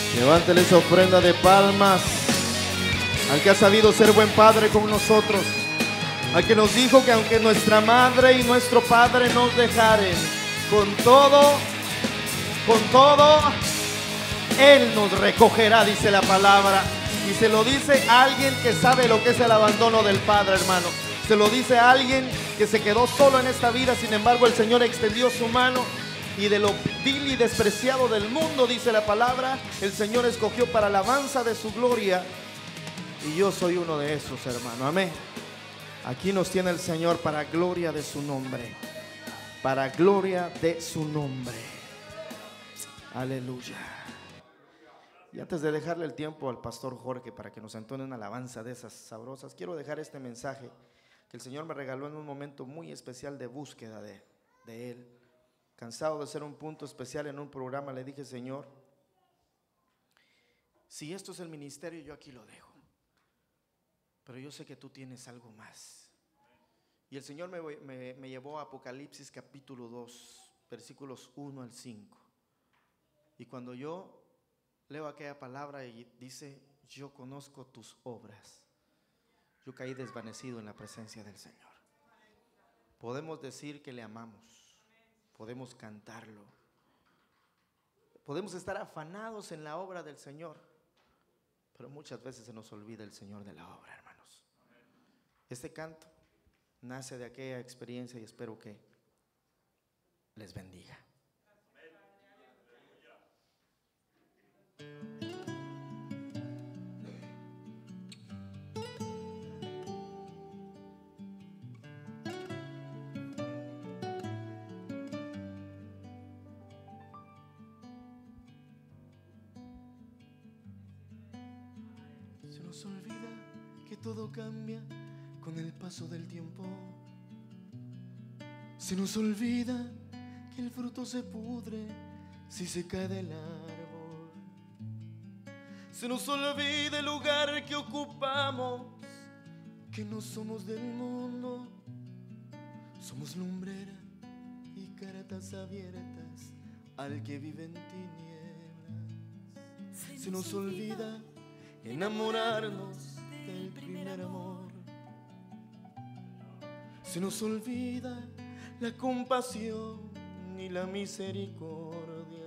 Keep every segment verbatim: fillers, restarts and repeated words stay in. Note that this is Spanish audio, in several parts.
Levántele esa ofrenda de palmas al que ha sabido ser buen padre con nosotros, al que nos dijo que aunque nuestra madre y nuestro padre nos dejaren, con todo, con todo, Él nos recogerá, dice la palabra. Y se lo dice a alguien que sabe lo que es el abandono del Padre, hermano. Se lo dice a alguien que se quedó solo en esta vida. Sin embargo, el Señor extendió su mano y de lo vil y despreciado del mundo, dice la palabra, el Señor escogió para alabanza de su gloria. Y yo soy uno de esos, hermano. Amén. Aquí nos tiene el Señor para gloria de su nombre. Para gloria de su nombre. Aleluya. Y antes de dejarle el tiempo al pastor Jorge para que nos entone una alabanza de esas sabrosas, quiero dejar este mensaje que el Señor me regaló en un momento muy especial de búsqueda de, de Él. Cansado de ser un punto especial en un programa, le dije: Señor, si esto es el ministerio, yo aquí lo dejo, pero yo sé que tú tienes algo más. Y el Señor me, me, me llevó a Apocalipsis capítulo dos, versículos uno al cinco. Y cuando yo leo aquella palabra y dice: yo conozco tus obras, yo caí desvanecido en la presencia del Señor. Podemos decir que le amamos, podemos cantarlo, podemos estar afanados en la obra del Señor, pero muchas veces se nos olvida el Señor de la obra, hermanos. Este canto nace de aquella experiencia y espero que les bendiga. Se nos olvida que todo cambia con el paso del tiempo. Se nos olvida que el fruto se pudre si se cae del árbol. Se nos olvida el lugar que ocupamos, que no somos del mundo. Somos lumbrera y cartas abiertas al que vive en tinieblas. Se nos olvida enamorarnos del primer amor. Se nos olvida la compasión y la misericordia.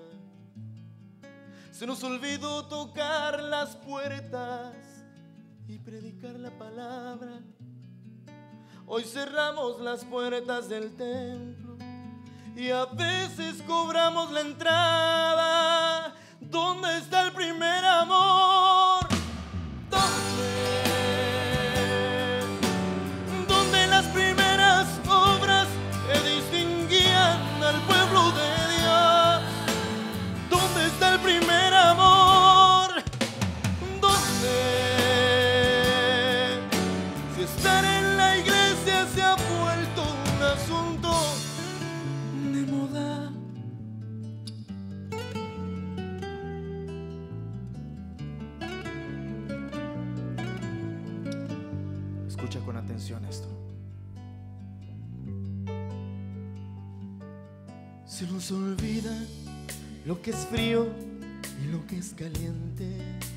Se nos olvidó tocar las puertas y predicar la palabra. Hoy cerramos las puertas del templo y a veces cobramos la entrada. ¿Dónde está el primer amor? ¿Dónde? ¿Dónde las primeras obras que distinguían al pueblo de Dios? ¿Dónde está el primer amor? ¿Dónde? Si estar en la iglesia se ha vuelto un asunto de moda. Escucha con atención esto. Se nos olvida lo que es frío y lo que es caliente.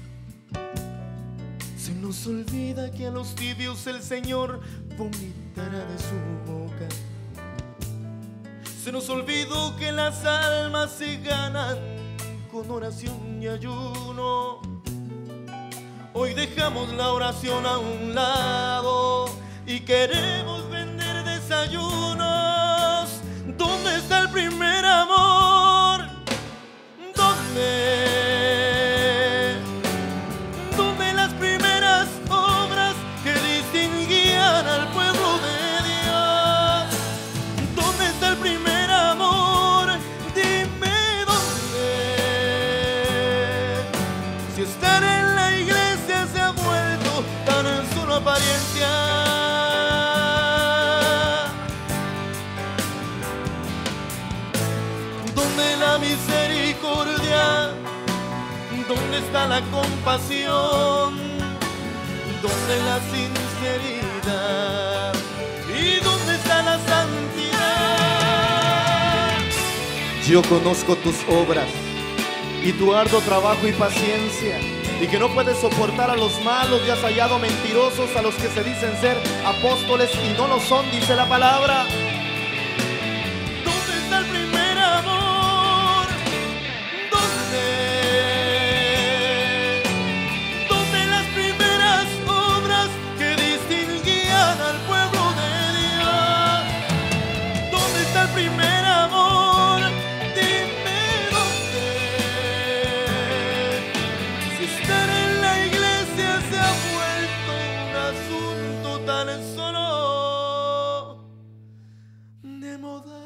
Se nos olvida que a los tibios el Señor vomitará de su boca. Se nos olvidó que las almas se ganan con oración y ayuno. Hoy dejamos la oración a un lado y queremos vender desayunos. ¿Dónde está el primer amor? ¿Dónde? ¿Dónde las primeras obras que distinguían al pueblo de Dios? ¿Dónde está el primer amor? Dime dónde. Si estar en la iglesia se ha vuelto tan solo apariencia. ¿Dónde la misericordia? ¿Dónde está la compasión? ¿Dónde la sinceridad? ¿Y dónde está la santidad? Yo conozco tus obras y tu arduo trabajo y paciencia, y que no puedes soportar a los malos y has hallado mentirosos a los que se dicen ser apóstoles y no lo son, dice la palabra. ¿Dónde está el primer amor? ¿Dónde? ¿Dónde las primeras obras que distinguían al pueblo de Dios? ¿Dónde está el primer amor? Dime dónde. Si estar en la iglesia se ha vuelto un asunto tan solo de moda.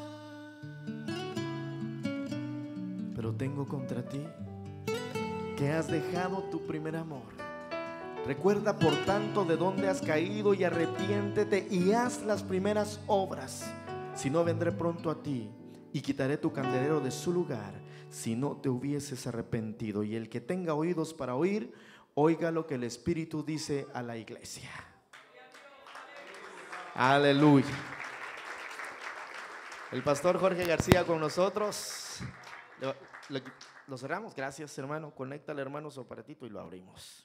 Pero tengo contra ti que has dejado tu primer amor. Recuerda por tanto de dónde has caído y arrepiéntete y haz las primeras obras. Si no, vendré pronto a ti y quitaré tu candelero de su lugar, si no te hubieses arrepentido. Y el que tenga oídos para oír, oiga lo que el Espíritu dice a la iglesia. Aleluya. El pastor Jorge García con nosotros. Lo, lo, lo cerramos. Gracias, hermano. Conéctale, hermano, su aparatito y lo abrimos.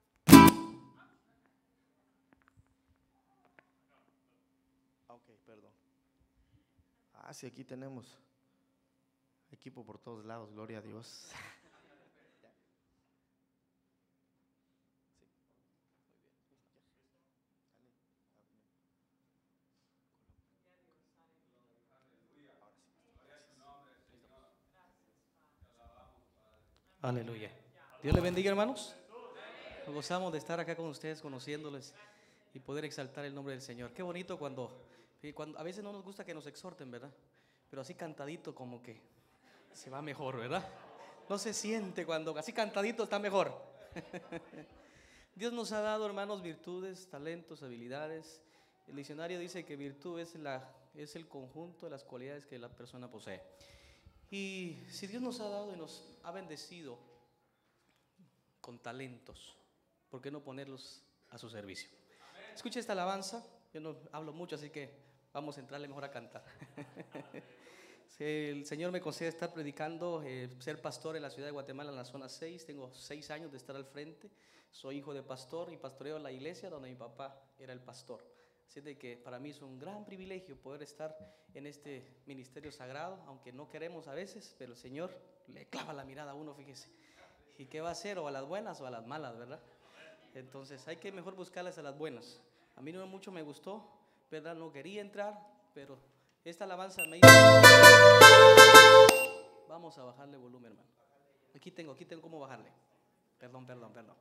Ok, perdón. Ah, sí, aquí tenemos equipo por todos lados. Gloria a Dios. Aleluya. Dios les bendiga, hermanos. Nos gozamos de estar acá con ustedes, conociéndoles y poder exaltar el nombre del Señor. Qué bonito cuando, cuando a veces no nos gusta que nos exhorten, ¿verdad? Pero así cantadito como que se va mejor, ¿verdad? No se siente cuando así cantadito está mejor. Dios nos ha dado, hermanos, virtudes, talentos, habilidades. El diccionario dice que virtud es, la, es el conjunto de las cualidades que la persona posee. Y si Dios nos ha dado y nos ha bendecido con talentos, ¿por qué no ponerlos a su servicio? Escucha esta alabanza. Yo no hablo mucho, así que vamos a entrarle mejor a cantar. El Señor me concede estar predicando, eh, ser pastor en la ciudad de Guatemala, en la zona seis. Tengo seis años de estar al frente. Soy hijo de pastor y pastoreo la iglesia donde mi papá era el pastor. Así de que para mí es un gran privilegio poder estar en este ministerio sagrado, aunque no queremos a veces, pero el Señor le clava la mirada a uno, fíjese. ¿Y qué va a hacer? O a las buenas o a las malas, ¿verdad? Entonces hay que mejor buscarlas a las buenas. A mí no mucho me gustó, ¿verdad? No quería entrar, pero esta alabanza me hizo. Vamos a bajarle volumen, hermano. Aquí tengo, aquí tengo cómo bajarle. Perdón, perdón, perdón.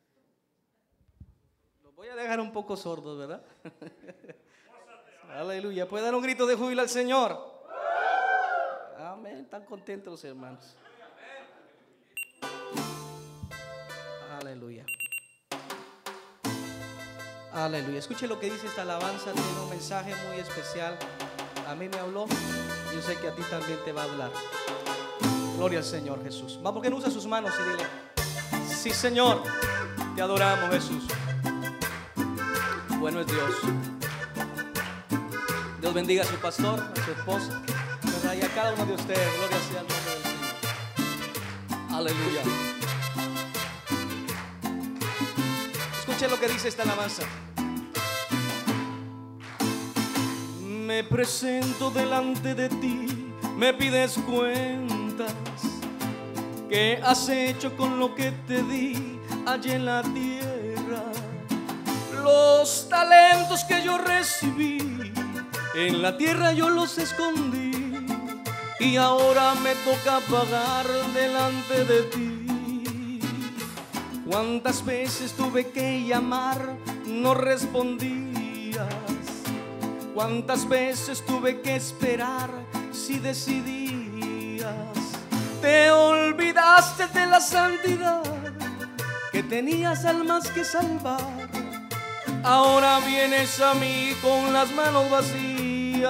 Los voy a dejar un poco sordos, ¿verdad? Aleluya. ¿Puede dar un grito de júbilo al Señor? Amén. Están contentos los hermanos. Aleluya. Aleluya. Escuche lo que dice esta alabanza. Tiene un mensaje muy especial. A mí me habló. Yo sé que a ti también te va a hablar. Gloria al Señor Jesús. Vamos, ¿por qué no usa sus manos y dile: sí, Señor, te adoramos, Jesús. Bueno es Dios. Dios bendiga a su pastor, a su esposa, ¿verdad? Y a cada uno de ustedes. Gloria sea al nombre del Señor. Aleluya. Escuche lo que dice esta alabanza. Me presento delante de ti, me pides cuentas. ¿Qué has hecho con lo que te di allí en la tierra? Los talentos que yo recibí en la tierra yo los escondí, y ahora me toca pagar delante de ti. ¿Cuántas veces tuve que llamar, no respondías? ¿Cuántas veces tuve que esperar, si decidías? Te olvidaste de la santidad, que tenías almas que salvar. Ahora vienes a mí con las manos vacías.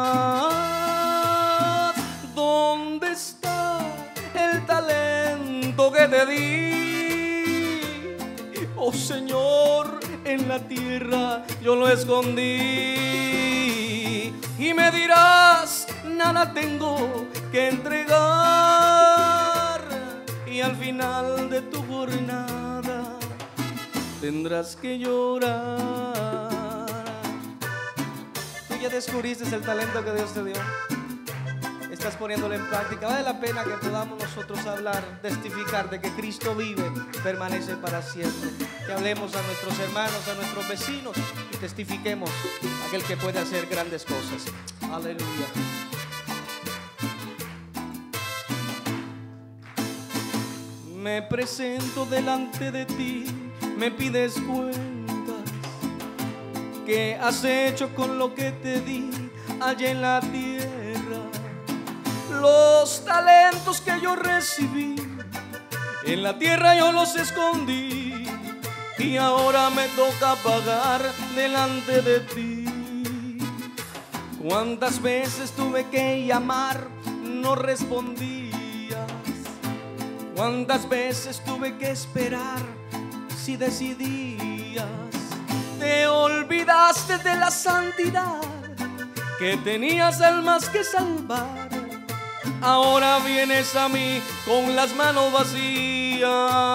¿Dónde está el talento que te di? Oh Señor, en la tierra yo lo escondí. Y me dirás: nada tengo que entregar. al final de tu jornada tendrás que llorar. Tú ya descubriste el talento que Dios te dio, estás poniéndolo en práctica. Vale la pena que podamos nosotros hablar, testificar de que Cristo vive, permanece para siempre. Que hablemos a nuestros hermanos, a nuestros vecinos y testifiquemos a aquel que puede hacer grandes cosas. Aleluya. Me presento delante de ti, me pides cuentas. ¿Qué has hecho con lo que te di allá en la tierra? Los talentos que yo recibí en la tierra yo los escondí y ahora me toca pagar delante de ti. ¿Cuántas veces tuve que llamar? No respondías. ¿Cuántas veces tuve que esperar? Si decidías. Te olvidaste de la santidad que tenías almas que salvar. Ahora vienes a mí con las manos vacías.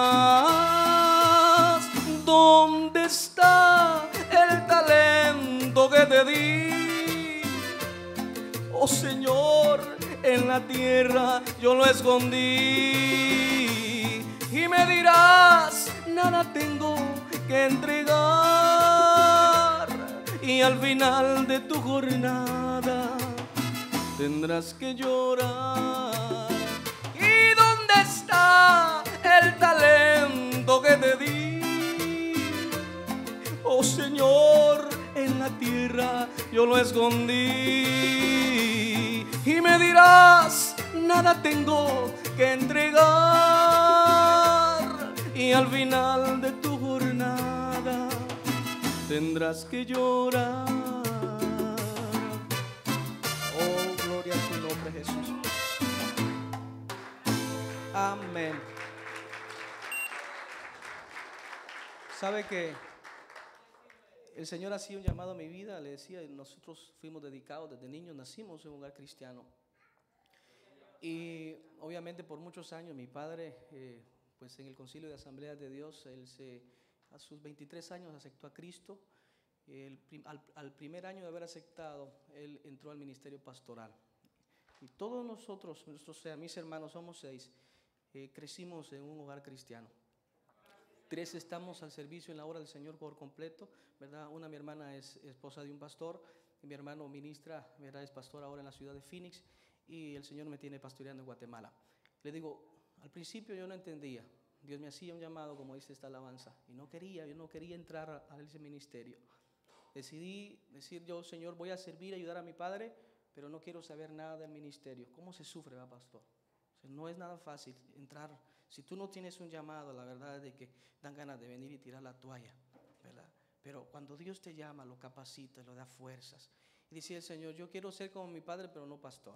¿Dónde está el talento que te di? Oh Señor, en la tierra yo lo escondí. Y me dirás, nada tengo que entregar. Y al final de tu jornada tendrás que llorar. ¿Y dónde está el talento que te di? Oh Señor, en la tierra yo lo escondí. Y me dirás, nada tengo que entregar. Y al final de tu jornada tendrás que llorar. Gloria a tu nombre, Jesús. Amén. ¿Sabe que el Señor hacía un llamado a mi vida? Le decía, nosotros fuimos dedicados desde niños, nacimos en un hogar cristiano. Y obviamente por muchos años mi padre, eh, pues en el Concilio de Asambleas de Dios, él se, a sus veintitrés años aceptó a Cristo. El, al, al primer año de haber aceptado, él entró al ministerio pastoral. Y todos nosotros, nuestros, o sea, mis hermanos, somos seis, eh, crecimos en un hogar cristiano. Tres estamos al servicio en la obra del Señor por completo, ¿verdad? Una, mi hermana es esposa de un pastor, y mi hermano ministra, ¿verdad? Es pastor ahora en la ciudad de Phoenix, y el Señor me tiene pastoreando en Guatemala. Le digo, al principio yo no entendía. Dios me hacía un llamado, como dice esta alabanza, y no quería, yo no quería entrar a, a ese ministerio. Decidí decir yo, Señor, voy a servir, ayudar a mi padre, pero no quiero saber nada del ministerio. ¿Cómo se sufre, va, pastor? O sea, no es nada fácil entrar. Si tú no tienes un llamado, la verdad es de que dan ganas de venir y tirar la toalla, ¿verdad? Pero cuando Dios te llama, lo capacita, lo da fuerzas. Y decía el Señor, yo quiero ser como mi padre, pero no pastor.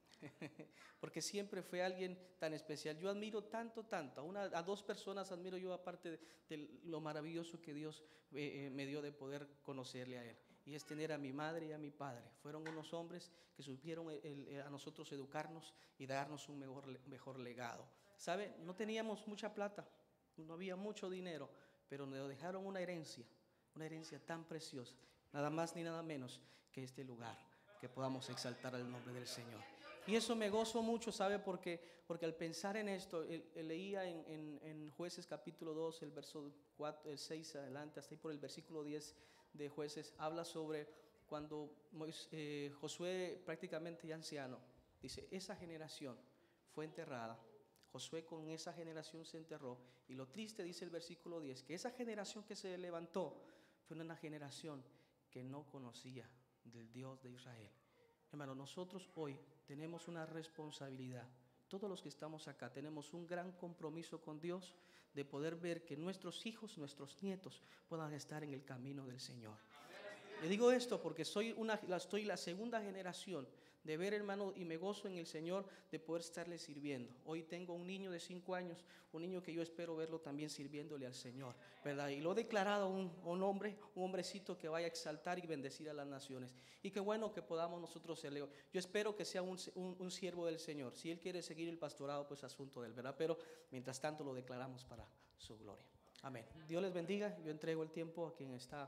Porque siempre fue alguien tan especial. Yo admiro tanto, tanto. A, una, a dos personas admiro yo, aparte de, de lo maravilloso que Dios eh, eh, me dio de poder conocerle a Él. Y es tener a mi madre y a mi padre. Fueron unos hombres que supieron el, el, a nosotros educarnos y darnos un mejor, mejor legado. ¿Sabe? No teníamos mucha plata, no había mucho dinero, pero nos dejaron una herencia, una herencia tan preciosa. Nada más ni nada menos que este lugar, que podamos exaltar el nombre del Señor. Y eso me gozo mucho, ¿sabe? Porque, porque al pensar en esto, el, el leía en, en, en Jueces capítulo dos, el verso cuatro, el seis adelante, hasta ahí por el versículo diez de Jueces, habla sobre cuando eh, Josué, prácticamente ya anciano, dice, esa generación fue enterrada. Josué con esa generación se enterró. Y lo triste, dice el versículo diez, que esa generación que se levantó fue una generación que no conocía del Dios de Israel. Hermano, nosotros hoy tenemos una responsabilidad. Todos los que estamos acá tenemos un gran compromiso con Dios de poder ver que nuestros hijos, nuestros nietos puedan estar en el camino del Señor. Le digo esto porque soy una, estoy la segunda generación de ver, hermano, y me gozo en el Señor de poder estarle sirviendo. Hoy tengo un niño de cinco años, un niño que yo espero verlo también sirviéndole al Señor, ¿verdad? Y lo he declarado un, un hombre, un hombrecito que vaya a exaltar y bendecir a las naciones. Y qué bueno que podamos nosotros serle. Yo espero que sea un, un, un siervo del Señor. Si él quiere seguir el pastorado, pues asunto de él, ¿verdad? Pero mientras tanto lo declaramos para su gloria. Amén. Dios les bendiga. Yo entrego el tiempo a quien está.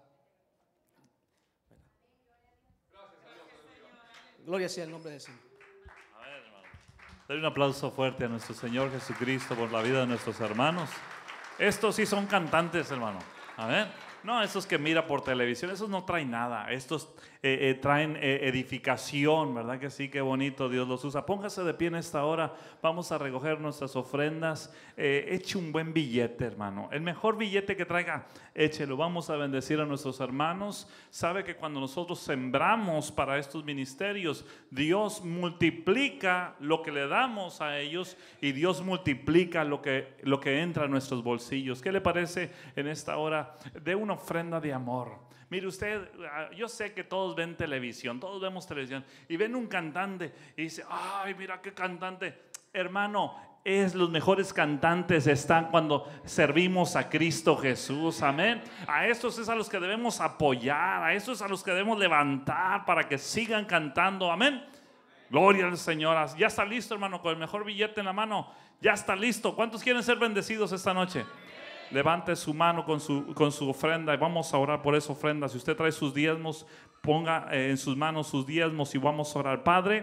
Gloria sea el nombre del Señor. A ver, hermano. Dale un aplauso fuerte a nuestro Señor Jesucristo por la vida de nuestros hermanos. Estos sí son cantantes, hermano. Amén. No, esos que mira por televisión, esos no traen nada. Estos eh, eh, traen eh, edificación, ¿verdad que sí? Qué bonito Dios los usa. Póngase de pie en esta hora. Vamos a recoger nuestras ofrendas. Eh, eche un buen billete, hermano. El mejor billete que traiga, échelo. Vamos a bendecir a nuestros hermanos. Sabe que cuando nosotros sembramos para estos ministerios, Dios multiplica lo que le damos a ellos y Dios multiplica lo que, lo que entra a nuestros bolsillos. ¿Qué le parece en esta hora de una ofrenda de amor? Mire usted, yo sé que todos ven televisión, todos vemos televisión y ven un cantante y dice, ay, mira qué cantante. Hermano, es los mejores cantantes están cuando servimos a Cristo Jesús, amén. A estos es a los que debemos apoyar, a estos es a los que debemos levantar para que sigan cantando, amén. Gloria al Señor. Ya está listo, hermano, con el mejor billete en la mano. Ya está listo. ¿Cuántos quieren ser bendecidos esta noche? Levante su mano con su, con su ofrenda y vamos a orar por esa ofrenda. Si usted trae sus diezmos, ponga en sus manos sus diezmos y vamos a orar. Padre,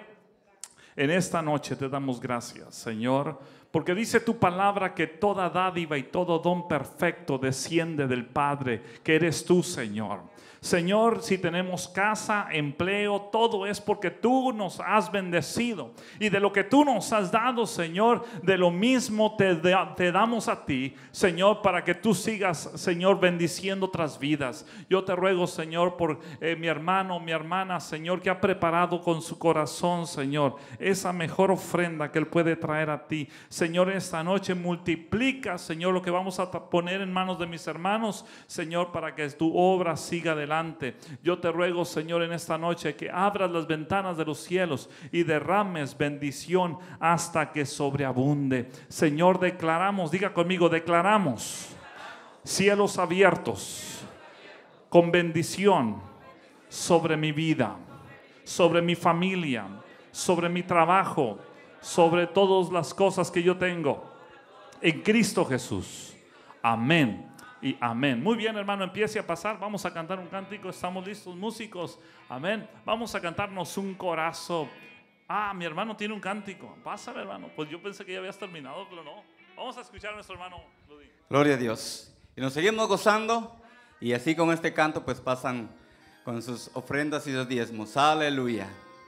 en esta noche te damos gracias, Señor, porque dice tu palabra que toda dádiva y todo don perfecto desciende del Padre, que eres tú, Señor. Señor, si tenemos casa, empleo, todo es porque tú nos has bendecido. Y de lo que tú nos has dado, Señor, de lo mismo te, te damos a ti, Señor, para que tú sigas, Señor, bendiciendo otras vidas. Yo te ruego, Señor, por eh, mi hermano, mi hermana, Señor, que ha preparado con su corazón, Señor, esa mejor ofrenda que él puede traer a ti. Señor, esta noche multiplica, Señor, lo que vamos a poner en manos de mis hermanos, Señor, para que tu obra siga adelante. Yo te ruego, Señor, en esta noche que abras las ventanas de los cielos y derrames bendición hasta que sobreabunde. Señor, declaramos, diga conmigo, declaramos cielos abiertos con bendición sobre mi vida, sobre mi familia, sobre mi trabajo, sobre todas las cosas que yo tengo en Cristo Jesús. Amén y amén. Muy bien, hermano, empiece a pasar. Vamos a cantar un cántico. Estamos listos, músicos. Amén. Vamos a cantarnos un corazo. Ah, mi hermano tiene un cántico. Pásale, hermano. Pues yo pensé que ya habías terminado, pero no. Vamos a escuchar a nuestro hermano Ludwig. Gloria a Dios. Y nos seguimos gozando. Y así con este canto pues pasan con sus ofrendas y sus diezmos. Aleluya.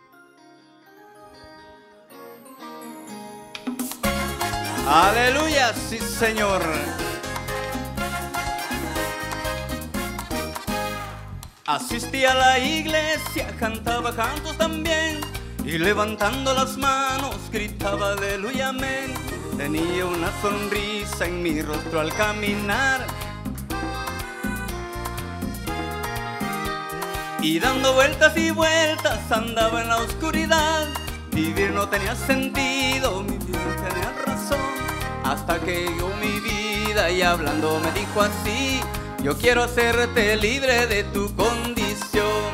Aleluya, sí, Señor. Asistí a la iglesia, cantaba cantos también, y levantando las manos gritaba aleluya, amén. Tenía una sonrisa en mi rostro al caminar, y dando vueltas y vueltas andaba en la oscuridad. Vivir no tenía sentido, mi vida no tenía razón, hasta que llegó mi vida y hablando me dijo así: yo quiero hacerte libre de tu condición.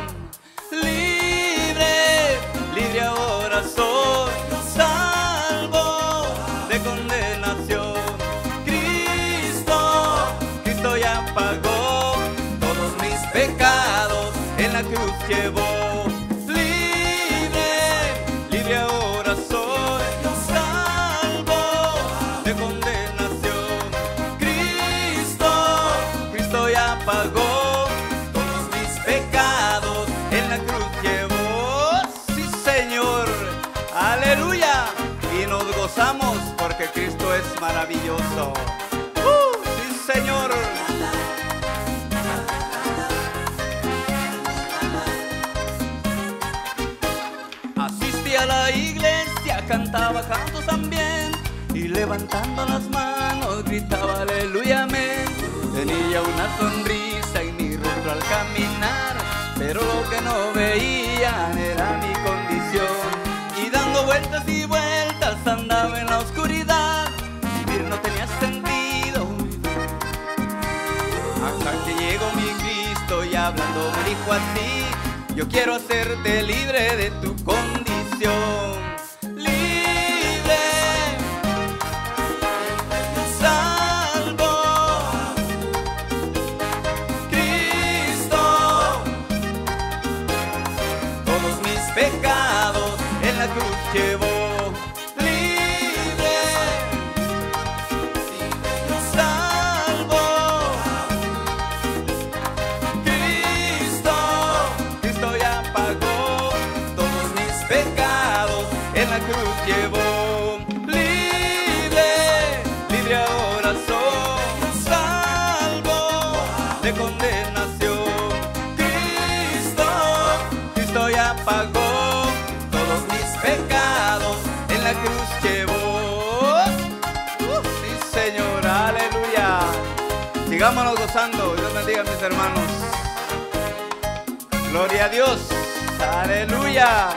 Libre, libre ahora soy, salvo de condenación. Cristo, Cristo ya pagó todos mis pecados, en la cruz llevó. Ahora soy salvo de condenación. Cristo, Cristo ya pagó todos mis pecados, en la cruz llevó. Sí, Señor, aleluya. Y nos gozamos porque Cristo es maravilloso. Uh, sí, Señor. A la iglesia, cantaba cantos también, y levantando las manos gritaba aleluya, amén. Tenía una sonrisa en mi rostro al caminar, pero lo que no veían era mi condición. Dando vueltas y vueltas andaba en la oscuridad, vivir no tenía sentido. Hasta que llegó mi Cristo y hablando me dijo así: yo quiero hacerte libre de tu condición. Libre, salvo, Cristo, todos mis pecados en la cruz llevó. Libre, salvo, Cristo, Cristo ya pagó todos mis pecados en la cruz llevó. Libre, libre ahora soy, salvo de condenación. Cristo, Cristo ya pagó todos mis pecados en la cruz llevó. Uh, sí, Señor, aleluya. Sigámonos gozando. Dios bendiga a mis hermanos. Gloria a Dios. Aleluya.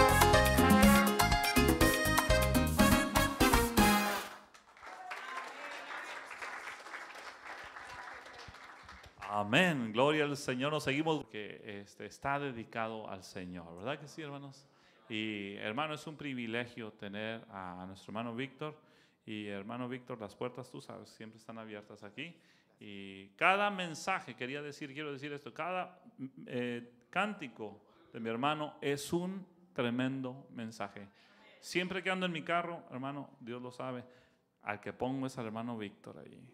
Amén, gloria al Señor. Nos seguimos que este, está dedicado al Señor, ¿verdad que sí, hermanos? Y hermano, es un privilegio tener a nuestro hermano Víctor. Y hermano Víctor, las puertas, tú sabes, siempre están abiertas aquí. Y cada mensaje, quería decir, quiero decir esto, cada eh, cántico de mi hermano es un tremendo mensaje. Siempre que ando en mi carro, hermano, Dios lo sabe, al que pongo es al hermano Víctor ahí.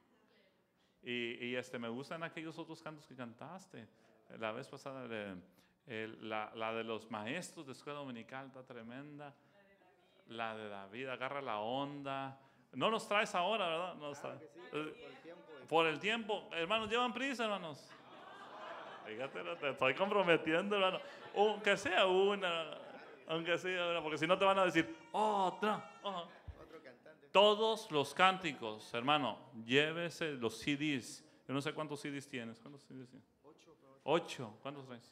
Y, y este, me gustan aquellos otros cantos que cantaste. La vez pasada, el, el, la, la de los maestros de escuela dominical está tremenda. La de David, agarra la onda. No los traes ahora, ¿verdad? No los traes. Claro que sí, por el tiempo. Por el tiempo. Hermanos, llevan prisa, hermanos. Fíjate, te estoy comprometiendo, hermano. Aunque sea una, aunque sea una, porque si no te van a decir otra. Oh. Todos los cánticos, hermano, llévese los C Ds. Yo no sé cuántos C Ds tienes. ¿Cuántos C Ds tienes? Ocho. Ocho. ¿Cuántos traes?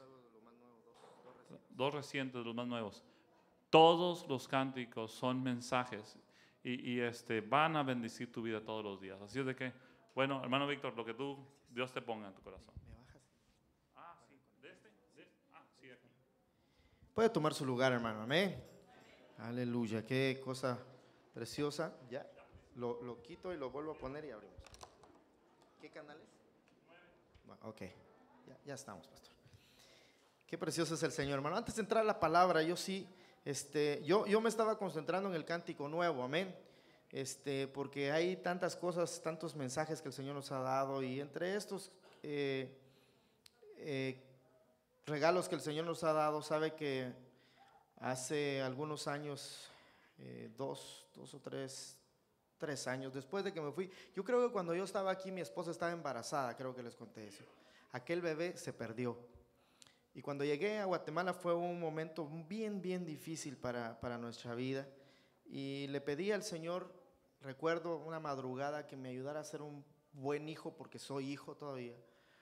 Dos recientes, los más nuevos. Todos los cánticos son mensajes y, y este, van a bendecir tu vida todos los días. Así es de que, bueno, hermano Víctor, lo que tú, Dios te ponga en tu corazón. ¿Me bajas? Ah, sí. ¿De este? ¿De este? Ah, sí, aquí. Puede tomar su lugar, hermano. Amén. Aleluya. Qué cosa preciosa. Ya. Lo, lo quito y lo vuelvo a poner y abrimos. ¿Qué canales? Bueno, ok. Ya, ya estamos, pastor. Qué precioso es el Señor, hermano. Antes de entrar a la palabra, yo sí, este, yo, yo me estaba concentrando en el cántico nuevo, amén. Este, porque hay tantas cosas, tantos mensajes que el Señor nos ha dado, y entre estos eh, eh, regalos que el Señor nos ha dado, sabe que hace algunos años, eh, dos, dos o tres, tres años después de que me fui, yo creo que cuando yo estaba aquí, mi esposa estaba embarazada, creo que les conté eso. Aquel bebé se perdió. Y cuando llegué a Guatemala fue un momento bien, bien difícil para, para nuestra vida. Y le pedí al Señor, recuerdo una madrugada, que me ayudara a ser un buen hijo, porque soy hijo todavía,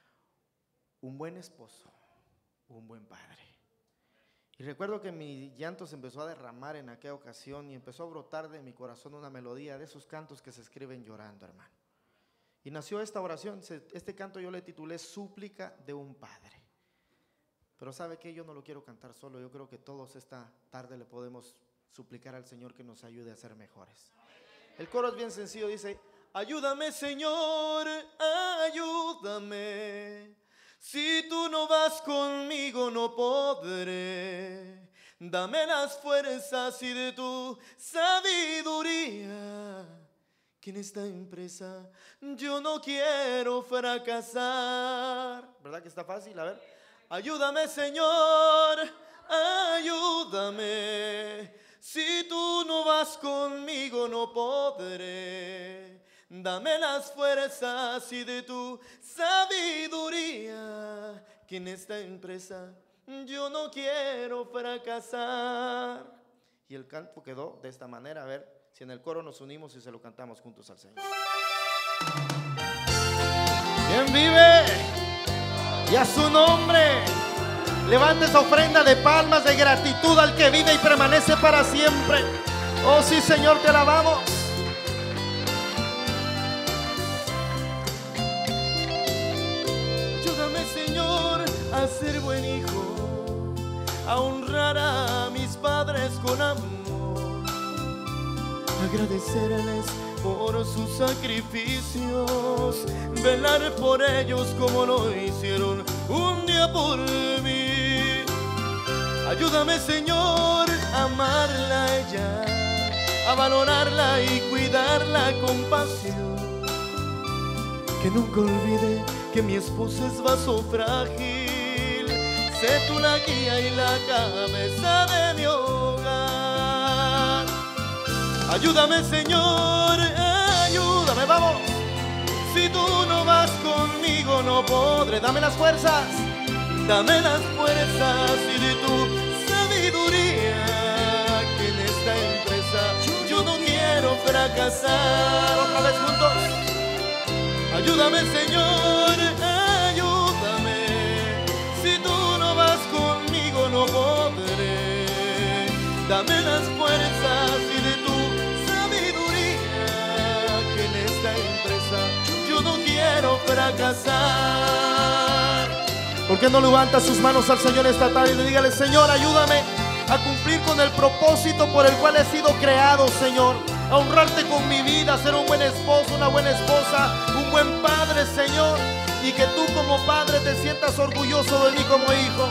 un buen esposo, un buen padre. Y recuerdo que mi llanto se empezó a derramar en aquella ocasión y empezó a brotar de mi corazón una melodía de esos cantos que se escriben llorando, hermano. Y nació esta oración, este canto yo le titulé Súplica de un Padre. Pero ¿sabe qué? Yo no lo quiero cantar solo, yo creo que todos esta tarde le podemos suplicar al Señor que nos ayude a ser mejores. El coro es bien sencillo, dice: ayúdame, Señor, ayúdame. Si tú no vas conmigo no podré. Dame las fuerzas y de tu sabiduría, que en esta empresa yo no quiero fracasar. ¿Verdad que está fácil? A ver. Ayúdame, Señor, ayúdame. Si tú no vas conmigo no podré. Dame las fuerzas y de tu sabiduría, que en esta empresa yo no quiero fracasar. Y el canto quedó de esta manera. A ver si en el coro nos unimos y se lo cantamos juntos al Señor. ¿Quién vive? Y a su nombre. Levante esa ofrenda de palmas, de gratitud al que vive y permanece para siempre. Oh sí, Señor, te alabamos. Ayúdame, Señor, a ser buen hijo, a honrar a mis padres con amor, agradecerles por sus sacrificios, velar por ellos como lo hicieron un día por mí. Ayúdame, Señor, a amarla a ella, a valorarla y cuidarla con pasión. Que nunca olvide que mi esposa es vaso frágil, sé tú la guía y la cabeza de mi hogar. Ayúdame, Señor, ayúdame, vamos. Si tú no vas conmigo no podré. Dame las fuerzas, dame las fuerzas y de tu sabiduría, que en esta empresa yo no quiero fracasar. Otra vez juntos. Ayúdame, Señor, ayúdame. Si tú no vas conmigo no podré. Dame las fuerzas y de tu en esta empresa yo no quiero fracasar. ¿Por qué no levanta sus manos al Señor esta tarde y le dígale: Señor, ayúdame a cumplir con el propósito por el cual he sido creado, Señor? A honrarte con mi vida, a ser un buen esposo, una buena esposa, un buen padre, Señor. Y que tú como padre te sientas orgulloso de mí como hijo.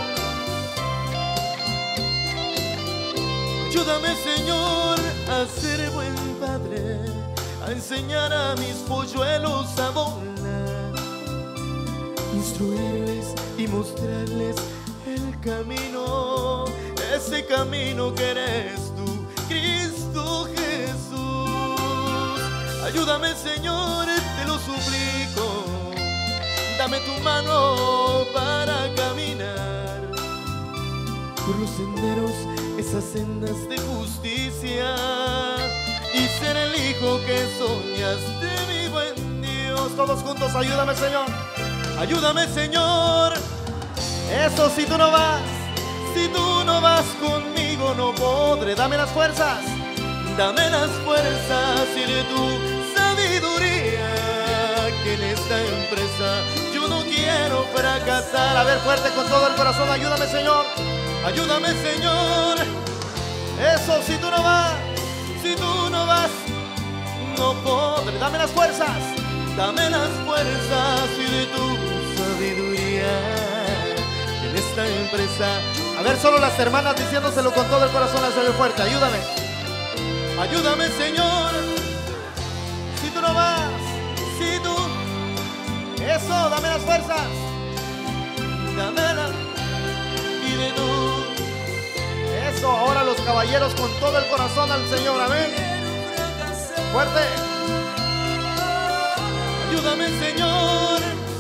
Ayúdame, Señor, a ser buen padre, a enseñar a mis polluelos a volar, instruirles y mostrarles el camino, ese camino que eres tú, Cristo Jesús. Ayúdame, Señor, te lo suplico, dame tu mano para caminar por los senderos, esas sendas de justicia, y ser el hijo que soñaste, mi buen Dios. Todos juntos, ayúdame, Señor. Ayúdame, Señor. Eso, si tú no vas, si tú no vas conmigo no podré. Dame las fuerzas, dame las fuerzas y de tu sabiduría, que en esta empresa yo no quiero fracasar. A ver, fuerte con todo el corazón, ayúdame, Señor. Ayúdame, Señor. Eso, si tú no vas, si tú no vas, no podré. Dame las fuerzas, dame las fuerzas y de tu sabiduría, que en esta empresa. A ver, solo las hermanas diciéndoselo con todo el corazón al Señor fuerte. Ayúdame. Ayúdame, Señor. Si tú no vas, si tú. Eso, dame las fuerzas, dame las y de tu. Eso, ahora los caballeros con todo el corazón al Señor, amén. Fuerte. Ayúdame, Señor.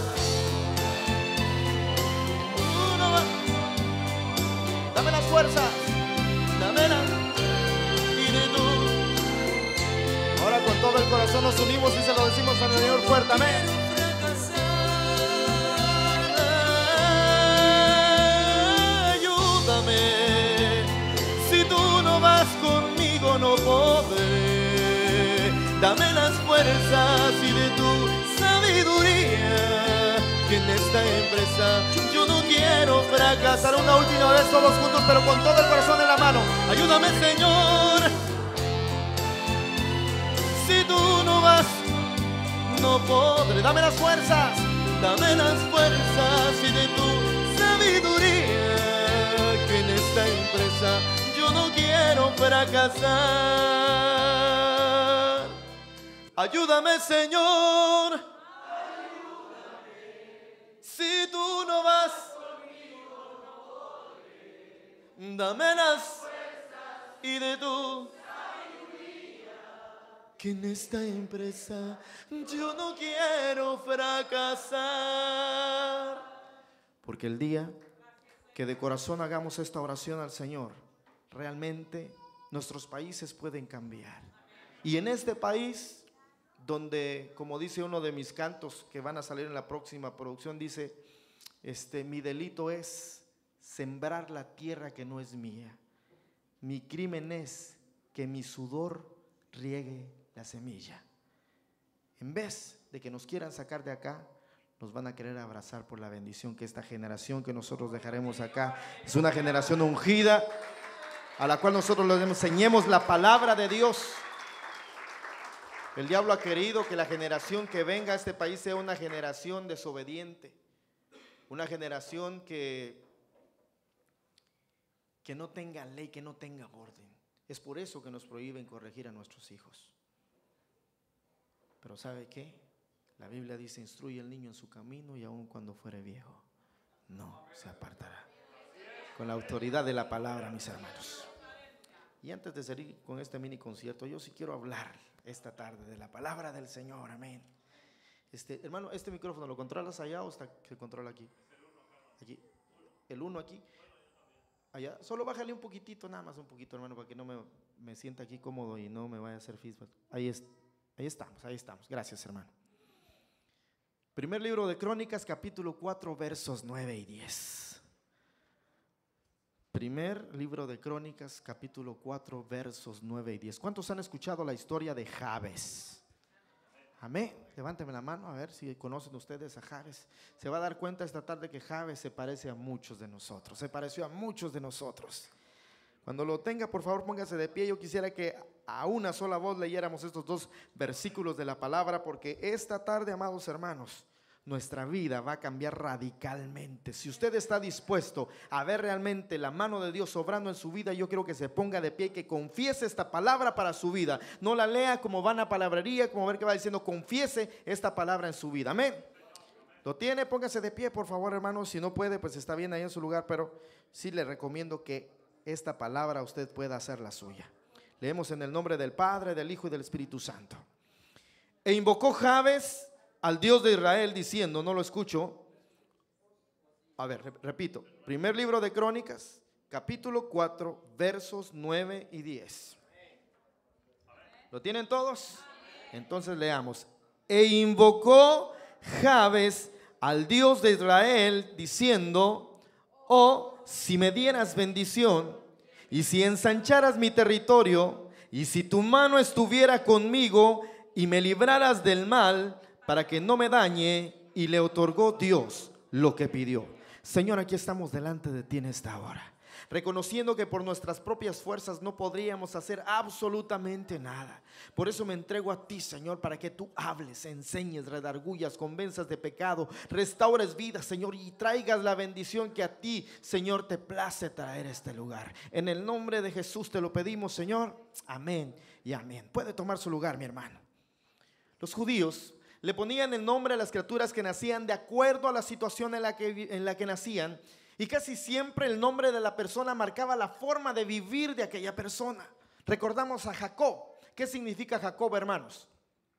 Dame las fuerzas, dame las y de tu. Ahora con todo el corazón nos unimos y se lo decimos al Señor fuerte, amén. Conmigo no podré. Dame las fuerzas y de tu sabiduría, que en esta empresa yo no quiero fracasar. Una última vez todos juntos, pero con todo el corazón en la mano. Ayúdame, Señor. Si tú no vas, no podré. Dame las fuerzas, dame las fuerzas y de tu sabiduría, que en esta empresa yo no quiero fracasar. Ayúdame, Señor. Ayúdame. Si tú no vas, dame las fuerzas y de tu sabiduría, que en esta empresa yo no quiero fracasar. Porque el día que de corazón hagamos esta oración al Señor, realmente nuestros países pueden cambiar. Y en este país, donde, como dice uno de mis cantos que van a salir en la próxima producción, dice, este, mi delito es sembrar la tierra que no es mía. Mi crimen es que mi sudor riegue la semilla. En vez de que nos quieran sacar de acá, nos van a querer abrazar por la bendición que esta generación que nosotros dejaremos acá es una generación ungida, a la cual nosotros les enseñemos la palabra de Dios. El diablo ha querido que la generación que venga a este país sea una generación desobediente, una generación que, que no tenga ley, que no tenga orden. Es por eso que nos prohíben corregir a nuestros hijos. Pero ¿sabe qué? La Biblia dice: instruye al niño en su camino y aun cuando fuere viejo, no se apartará. Con la autoridad de la palabra, mis hermanos. Y antes de seguir con este mini concierto, yo sí quiero hablar esta tarde de la palabra del Señor, amén. Este, hermano, ¿este micrófono lo controlas allá o está, se controla aquí? Aquí, el uno aquí, allá. Solo bájale un poquitito, nada más un poquito, hermano, para que no me, me sienta aquí cómodo y no me vaya a hacer feedback. Ahí, es, ahí estamos, ahí estamos. Gracias, hermano. Primer libro de Crónicas, capítulo cuatro, versos nueve y diez. Primer libro de Crónicas, capítulo cuatro, versos nueve y diez. ¿Cuántos han escuchado la historia de Jabes? Amén. Levánteme la mano a ver si conocen ustedes a Jabes. Se va a dar cuenta esta tarde que Jabes se parece a muchos de nosotros. Se pareció a muchos de nosotros. Cuando lo tenga, por favor, póngase de pie. Yo quisiera que a una sola voz leyéramos estos dos versículos de la palabra, porque esta tarde, amados hermanos, nuestra vida va a cambiar radicalmente. Si usted está dispuesto a ver realmente la mano de Dios obrando en su vida, yo quiero que se ponga de pie y que confiese esta palabra para su vida. No la lea como van a palabrería, como ver que va diciendo, confiese esta palabra en su vida. Amén. ¿Lo tiene? Póngase de pie, por favor, hermano. Si no puede, pues está bien ahí en su lugar, pero sí le recomiendo que esta palabra usted pueda hacer la suya. Leemos en el nombre del Padre, del Hijo y del Espíritu Santo. E invocó Jabes al Dios de Israel diciendo, no lo escucho. A ver, repito. Primer libro de Crónicas, capítulo cuatro, versos nueve y diez. ¿Lo tienen todos? Entonces leamos. E invocó Jabes al Dios de Israel diciendo, oh, si me dieras bendición y si ensancharas mi territorio y si tu mano estuviera conmigo y me libraras del mal para que no me dañe, y le otorgó Dios lo que pidió. Señor, aquí estamos delante de ti en esta hora, reconociendo que por nuestras propias fuerzas no podríamos hacer absolutamente nada. Por eso me entrego a ti, Señor, para que tú hables, enseñes, redargullas, convenzas de pecado, restaures vidas, Señor, y traigas la bendición que a ti, Señor, te place traer a este lugar. En el nombre de Jesús te lo pedimos, Señor. Amén y amén. Puede tomar su lugar, mi hermano. Los judíos le ponían el nombre a las criaturas que nacían de acuerdo a la situación en la que, en la que nacían, y casi siempre el nombre de la persona marcaba la forma de vivir de aquella persona. Recordamos a Jacob. ¿Qué significa Jacob, hermanos?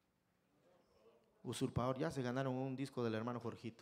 Usurpador. Ya se ganaron un disco del hermano Jorgito.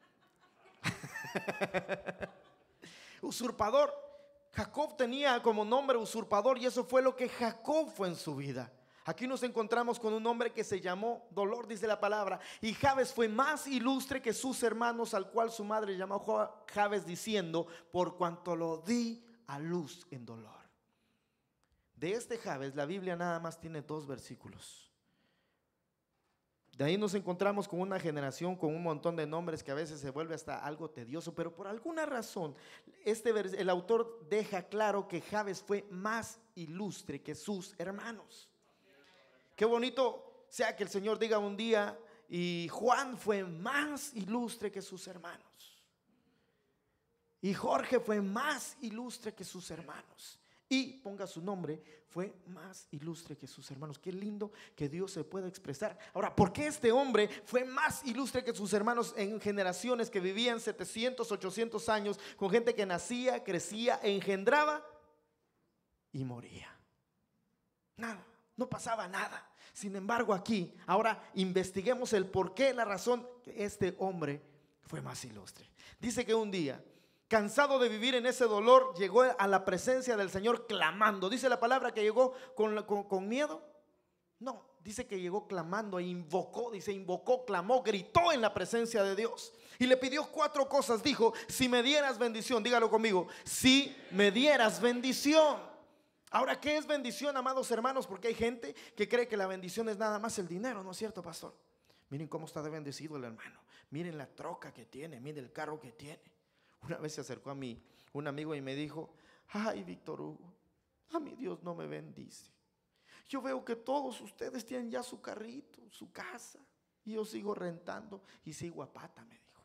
Usurpador. Jacob tenía como nombre usurpador, y eso fue lo que Jacob fue en su vida. Aquí nos encontramos con un hombre que se llamó Dolor, dice la palabra. Y Jabes fue más ilustre que sus hermanos, al cual su madre llamó Jabes diciendo, por cuanto lo di a luz en dolor. De este Jabes la Biblia nada más tiene dos versículos. De ahí nos encontramos con una generación con un montón de nombres que a veces se vuelve hasta algo tedioso, pero por alguna razón este, el autor deja claro que Jabes fue más ilustre que sus hermanos. Qué bonito sea que el Señor diga un día, y Juan fue más ilustre que sus hermanos, y Jorge fue más ilustre que sus hermanos, y ponga su nombre, fue más ilustre que sus hermanos. Qué lindo que Dios se pueda expresar. Ahora, ¿por qué este hombre fue más ilustre que sus hermanos en generaciones que vivían setecientos, ochocientos años, con gente que nacía, crecía, engendraba y moría? Nada, no pasaba nada. Sin embargo, aquí, ahora investiguemos el por qué, la razón que este hombre fue más ilustre. Dice que un día, cansado de vivir en ese dolor, llegó a la presencia del Señor clamando. Dice la palabra que llegó con, con, con miedo. No, dice que llegó clamando e invocó, dice, invocó, clamó, gritó en la presencia de Dios. Y le pidió cuatro cosas. Dijo, si me dieras bendición, dígalo conmigo, si me dieras bendición. Ahora, ¿qué es bendición, amados hermanos? Porque hay gente que cree que la bendición es nada más el dinero, ¿no es cierto, pastor? Miren cómo está de bendecido el hermano. Miren la troca que tiene, miren el carro que tiene. Una vez se acercó a mí un amigo y me dijo, ay, Víctor Hugo, a mí Dios no me bendice. Yo veo que todos ustedes tienen ya su carrito, su casa, y yo sigo rentando y sigo a pata, me dijo.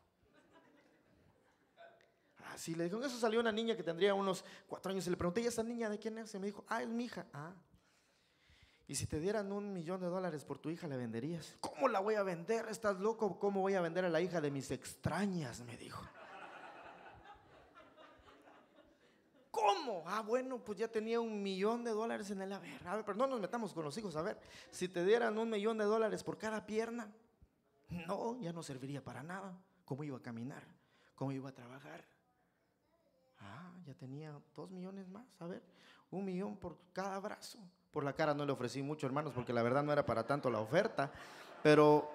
Así le dijo. Eso salió una niña que tendría unos cuatro años y le pregunté, ¿y esa niña de quién es? Y me dijo, ah, es mi hija. Ah, y si te dieran un millón de dólares por tu hija, ¿le venderías? ¿Cómo la voy a vender? ¿Estás loco? ¿Cómo voy a vender a la hija de mis extrañas? Me dijo. ¿Cómo? Ah, bueno, pues ya tenía un millón de dólares en el haber. A ver, pero no nos metamos con los hijos. A ver, si te dieran un millón de dólares por cada pierna, no, ya no serviría para nada. ¿Cómo iba a caminar? ¿Cómo iba a trabajar? Ah, ya tenía dos millones más. A ver, un millón por cada brazo. Por la cara no le ofrecí mucho, hermanos, porque la verdad no era para tanto la oferta. Pero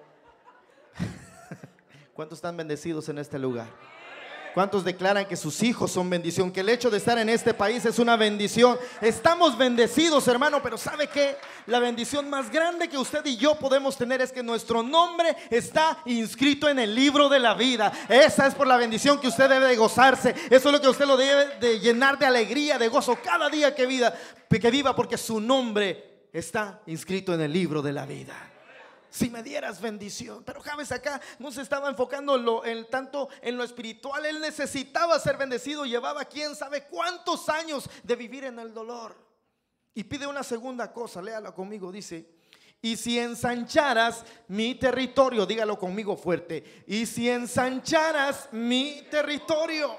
¿cuántos están bendecidos en este lugar? ¿Cuántos declaran que sus hijos son bendición? Que el hecho de estar en este país es una bendición. Estamos bendecidos, hermano, pero ¿sabe qué? La bendición más grande que usted y yo podemos tener es que nuestro nombre está inscrito en el libro de la vida. Esa es por la bendición que usted debe de gozarse. Eso es lo que usted lo debe de llenar de alegría, de gozo cada día que, vida, que viva, porque su nombre está inscrito en el libro de la vida. Si me dieras bendición. Pero Jabes acá no se estaba enfocando en lo, en, tanto en lo espiritual. Él necesitaba ser bendecido. Llevaba quién sabe cuántos años de vivir en el dolor. Y pide una segunda cosa, léala conmigo. Dice, y si ensancharas mi territorio, dígalo conmigo fuerte, y si ensancharas mi territorio.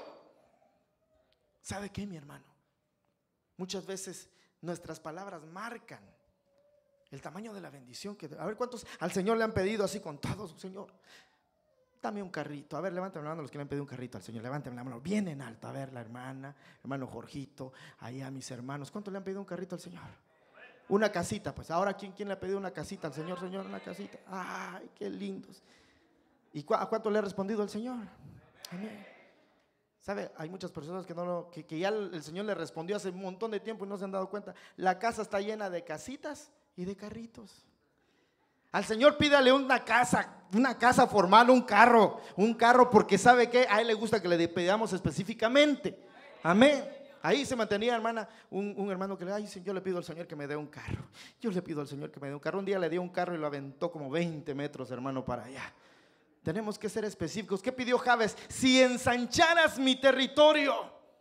¿Sabe qué, mi hermano? Muchas veces nuestras palabras marcan el tamaño de la bendición que... A ver, ¿cuántos al Señor le han pedido así con todos? Señor, dame un carrito. A ver, levanten la mano los que le han pedido un carrito al Señor. Levanten la mano bien en alto. A ver, la hermana, hermano Jorgito, ahí a mis hermanos. ¿Cuántos le han pedido un carrito al Señor? Una casita, pues. Ahora, ¿quién, quién le ha pedido una casita al Señor? Señor, una casita. Ay, qué lindos. ¿Y cu- a cuánto le ha respondido el Señor? Amén. ¿Sabe? Hay muchas personas que, no lo, que, que ya el, el Señor le respondió hace un montón de tiempo y no se han dado cuenta. La casa está llena de casitas y de carritos. Al Señor pídale una casa, una casa formal, un carro, un carro, porque sabe que a Él le gusta que le pidamos específicamente. Amén. Ahí se mantenía, hermana, un, un hermano que le dice, yo le pido al Señor que me dé un carro. Yo le pido al Señor que me dé un carro. Un día le dio un carro y lo aventó como veinte metros, hermano, para allá. Tenemos que ser específicos. ¿Qué pidió Jabes? Si ensancharas mi territorio.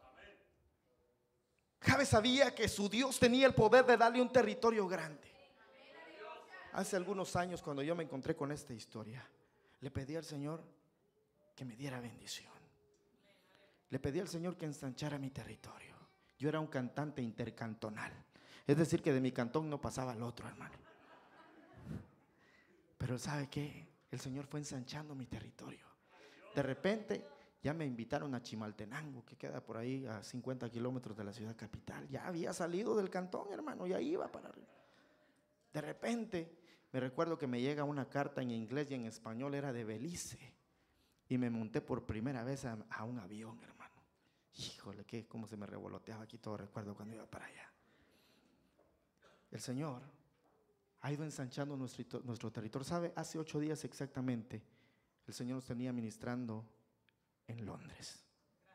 Jabes sabía que su Dios tenía el poder de darle un territorio grande. Hace algunos años, cuando yo me encontré con esta historia, le pedí al Señor que me diera bendición. Le pedí al Señor que ensanchara mi territorio. Yo era un cantante intercantonal, es decir, que de mi cantón no pasaba al otro, hermano. Pero ¿sabe qué? El Señor fue ensanchando mi territorio. De repente ya me invitaron a Chimaltenango, que queda por ahí a cincuenta kilómetros de la ciudad capital. Ya había salido del cantón, hermano, ya iba para arriba. De repente me recuerdo que me llega una carta en inglés y en español, era de Belice, y me monté por primera vez a, a un avión, hermano. Híjole, que cómo se me revoloteaba aquí todo, recuerdo cuando iba para allá. El Señor ha ido ensanchando nuestro, nuestro territorio. ¿Sabe? Hace ocho días exactamente el Señor nos tenía ministrando en Londres,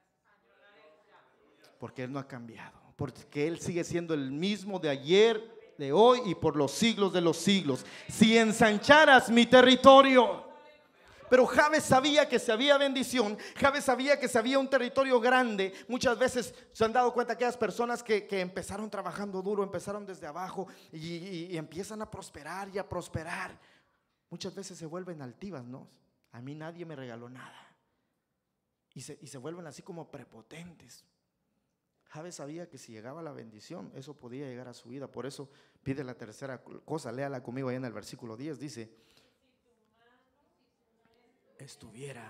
porque Él no ha cambiado, porque Él sigue siendo el mismo de ayer, de hoy y por los siglos de los siglos. Si ensancharas mi territorio. Pero Jabes sabía que si había bendición, Jabes sabía que si había un territorio grande. Muchas veces se han dado cuenta aquellas personas que, que empezaron trabajando duro, empezaron desde abajo y, y, y empiezan a prosperar y a prosperar. Muchas veces se vuelven altivas, ¿no? A mí nadie me regaló nada. Y se, y se vuelven así como prepotentes. Jabes sabía que si llegaba la bendición, eso podía llegar a su vida. Por eso pide la tercera cosa. Léala conmigo ahí en el versículo diez. Dice, estuviera,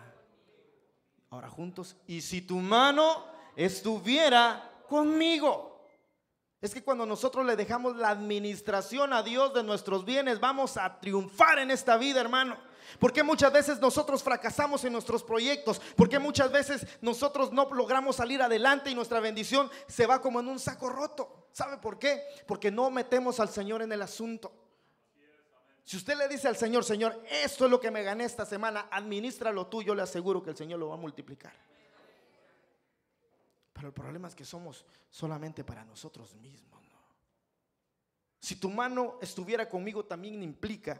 ahora juntos, y si tu mano estuviera conmigo. Es que cuando nosotros le dejamos la administración a Dios de nuestros bienes, vamos a triunfar en esta vida, hermano. Porque muchas veces nosotros fracasamos en nuestros proyectos, porque muchas veces nosotros no logramos salir adelante y nuestra bendición se va como en un saco roto. ¿Sabe por qué? Porque no metemos al Señor en el asunto. Si usted le dice al Señor, Señor, esto es lo que me gané esta semana, administralo tú, yo le aseguro que el Señor lo va a multiplicar. Pero el problema es que somos solamente para nosotros mismos, ¿no? Si tu mano estuviera conmigo también implica,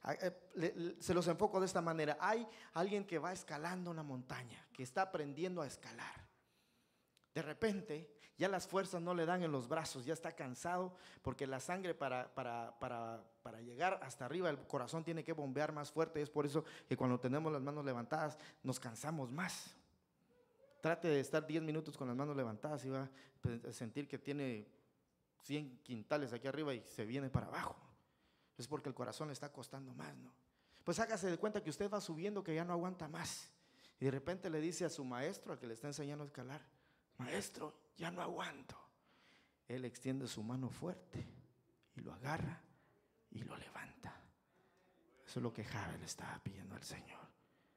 se los enfoco de esta manera. Hay alguien que va escalando una montaña, que está aprendiendo a escalar. De repente ya las fuerzas no le dan en los brazos, ya está cansado, porque la sangre para, para, para, para llegar hasta arriba, el corazón tiene que bombear más fuerte. Es por eso que cuando tenemos las manos levantadas nos cansamos más. Trate de estar diez minutos con las manos levantadas y va a sentir que tiene cien quintales aquí arriba y se viene para abajo. Es porque el corazón le está costando más, ¿no? Pues hágase de cuenta que usted va subiendo, que ya no aguanta más. Y de repente le dice a su maestro, al que le está enseñando a escalar: maestro, ya no aguanto. Él extiende su mano fuerte y lo agarra y lo levanta. Eso es lo que Jabe le estaba pidiendo al Señor.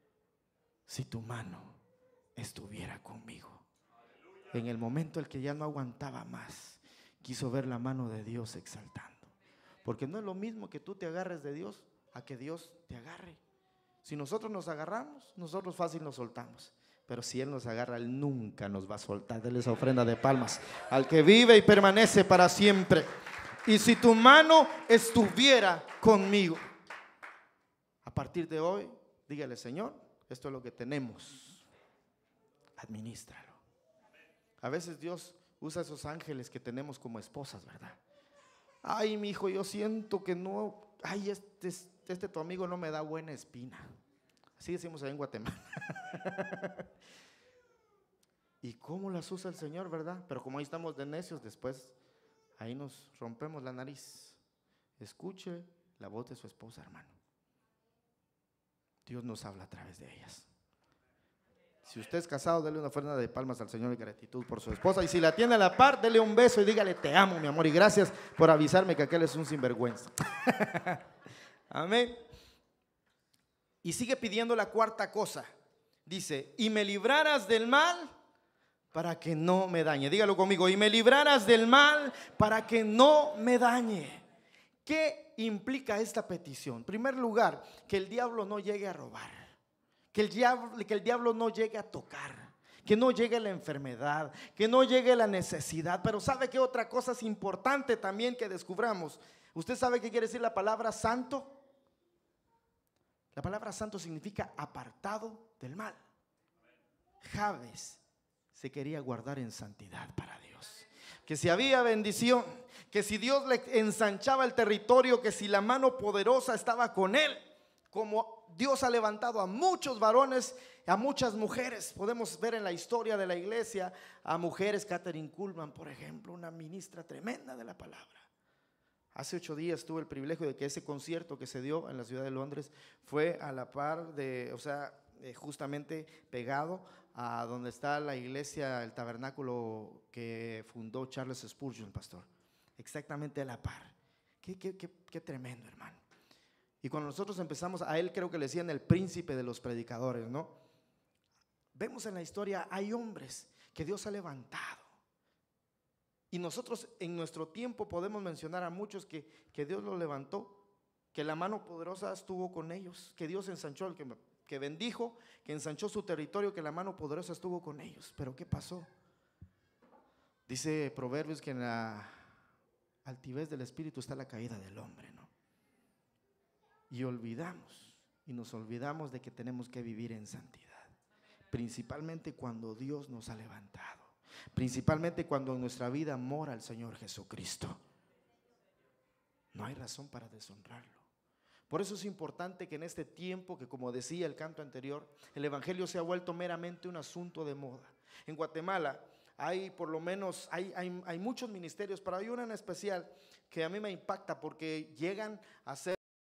Si tu mano estuviera conmigo. En el momento en el que ya no aguantaba más, quiso ver la mano de Dios exaltando. Porque no es lo mismo que tú te agarres de Dios a que Dios te agarre. Si nosotros nos agarramos, nosotros fácil nos soltamos. Pero si Él nos agarra, Él nunca nos va a soltar. Dele esa ofrenda de palmas al que vive y permanece para siempre. Y si tu mano estuviera conmigo, a partir de hoy, dígale: Señor, esto es lo que tenemos. Administralo. A veces Dios usa esos ángeles que tenemos como esposas, ¿verdad? Ay, mi hijo, yo siento que no, ay, este, este tu amigo no me da buena espina. Así decimos ahí en Guatemala. ¿Y cómo las usa el Señor, verdad? Pero como ahí estamos de necios, después ahí nos rompemos la nariz. Escuche la voz de su esposa, hermano. Dios nos habla a través de ellas. Si usted es casado, dele una ofrenda de palmas al Señor de gratitud por su esposa. Y si la tiene a la par, dele un beso y dígale: te amo, mi amor, y gracias por avisarme que aquel es un sinvergüenza. Amén. Y sigue pidiendo la cuarta cosa. Dice: y me librarás del mal para que no me dañe. Dígalo conmigo: y me librarás del mal para que no me dañe. ¿Qué implica esta petición? En primer lugar, que el diablo no llegue a robar. Que el, diablo, que el diablo no llegue a tocar, que no llegue la enfermedad, que no llegue la necesidad. Pero ¿sabe qué otra cosa es importante también que descubramos? ¿Usted sabe qué quiere decir la palabra santo? La palabra santo significa apartado del mal. Jabes se quería guardar en santidad para Dios. Que si había bendición, que si Dios le ensanchaba el territorio, que si la mano poderosa estaba con él, como Dios ha levantado a muchos varones, a muchas mujeres. Podemos ver en la historia de la iglesia a mujeres, Catherine Kuhlman, por ejemplo, una ministra tremenda de la palabra. Hace ocho días tuve el privilegio de que ese concierto que se dio en la ciudad de Londres fue a la par de, o sea, justamente pegado a donde está la iglesia, el tabernáculo que fundó Charles Spurgeon, pastor. Exactamente a la par. Qué, qué, qué, qué tremendo, hermano. Y cuando nosotros empezamos, a él creo que le decían el príncipe de los predicadores, ¿no? Vemos en la historia, hay hombres que Dios ha levantado. Y nosotros en nuestro tiempo podemos mencionar a muchos que, que Dios los levantó, que la mano poderosa estuvo con ellos, que Dios ensanchó, el que, que bendijo, que ensanchó su territorio, que la mano poderosa estuvo con ellos. Pero ¿qué pasó? Dice Proverbios que en la altivez del espíritu está la caída del hombre, ¿no? Y olvidamos, y nos olvidamos de que tenemos que vivir en santidad, principalmente cuando Dios nos ha levantado, principalmente cuando en nuestra vida mora el Señor Jesucristo. No hay razón para deshonrarlo. Por eso es importante que en este tiempo, que como decía el canto anterior, el evangelio se ha vuelto meramente un asunto de moda. En Guatemala hay por lo menos, hay, hay, hay muchos ministerios, pero hay uno en especial que a mí me impacta porque llegan a ser